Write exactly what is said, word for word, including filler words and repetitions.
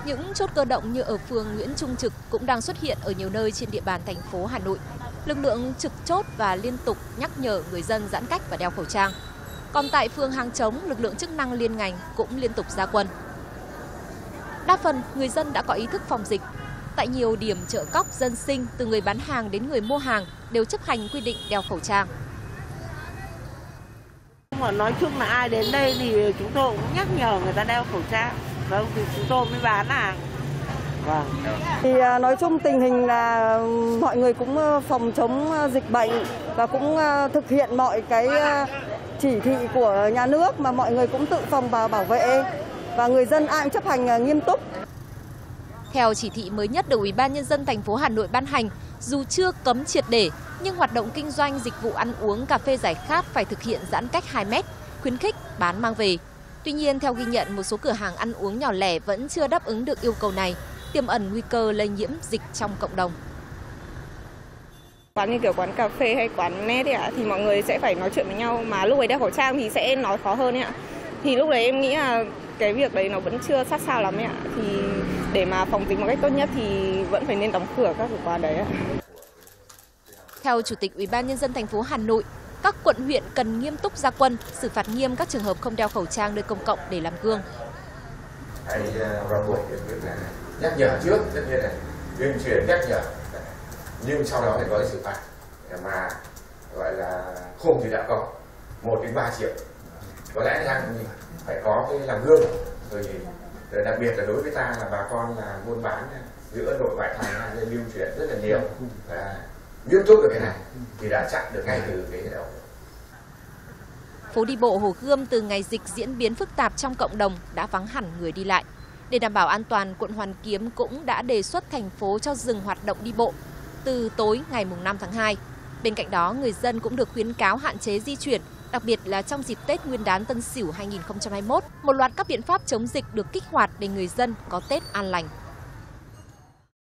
Những chốt cơ động như ở phường Nguyễn Trung Trực cũng đang xuất hiện ở nhiều nơi trên địa bàn thành phố Hà Nội. Lực lượng trực chốt và liên tục nhắc nhở người dân giãn cách và đeo khẩu trang. Còn tại phường Hàng Chống, lực lượng chức năng liên ngành cũng liên tục ra quân. Đa phần người dân đã có ý thức phòng dịch. Tại nhiều điểm chợ cóc dân sinh, từ người bán hàng đến người mua hàng đều chấp hành quy định đeo khẩu trang. Mà nói chung là ai đến đây thì chúng tôi cũng nhắc nhở người ta đeo khẩu trang. Vâng, thì chúng tôi mới bán hàng. Vâng. Thì nói chung tình hình là mọi người cũng phòng chống dịch bệnh và cũng thực hiện mọi cái chỉ thị của nhà nước mà mọi người cũng tự phòng và bảo vệ và người dân ai cũng chấp hành nghiêm túc. Theo chỉ thị mới nhất được Ủy ban Nhân dân thành phố Hà Nội ban hành, dù chưa cấm triệt để, nhưng hoạt động kinh doanh dịch vụ ăn uống cà phê giải khát phải thực hiện giãn cách hai mét, khuyến khích bán mang về. Tuy nhiên, theo ghi nhận, một số cửa hàng ăn uống nhỏ lẻ vẫn chưa đáp ứng được yêu cầu này, tiềm ẩn nguy cơ lây nhiễm dịch trong cộng đồng. Quán như kiểu quán cà phê hay quán net ấy ạ, thì mọi người sẽ phải nói chuyện với nhau, mà lúc ấy đeo khẩu trang thì sẽ nói khó hơn ấy ạ. Thì lúc đấy em nghĩ là cái việc đấy nó vẫn chưa sát sao lắm ấy ạ. Thì để mà phòng dịch một cách tốt nhất thì vẫn phải nên đóng cửa các cái quán đấy ạ. Theo Chủ tịch Ủy ban Nhân dân thành phố Hà Nội, các quận huyện cần nghiêm túc ra quân, xử phạt nghiêm các trường hợp không đeo khẩu trang nơi công cộng để làm gương. Hãy vào cuộc nhắc nhở trước, tất nhiên là tuyên truyền nhắc nhở, nhưng sau đó thì có cái xử phạt mà gọi là khung thì đã có một đến ba triệu. Có lẽ rằng phải có cái làm gương, rồi, rồi đặc biệt là đối với ta là bà con là buôn bán giữa nội ngoại thành hay lưu chuyển rất là nhiều, và nghiêm túc được cái này thì đã chặn được ngay từ cái đầu. Phố đi bộ Hồ Gươm từ ngày dịch diễn biến phức tạp trong cộng đồng đã vắng hẳn người đi lại. Để đảm bảo an toàn, quận Hoàn Kiếm cũng đã đề xuất thành phố cho dừng hoạt động đi bộ từ tối ngày năm tháng hai. Bên cạnh đó, người dân cũng được khuyến cáo hạn chế di chuyển, đặc biệt là trong dịp Tết Nguyên đán Tân Sửu hai nghìn không trăm hai mươi mốt. Một loạt các biện pháp chống dịch được kích hoạt để người dân có Tết an lành.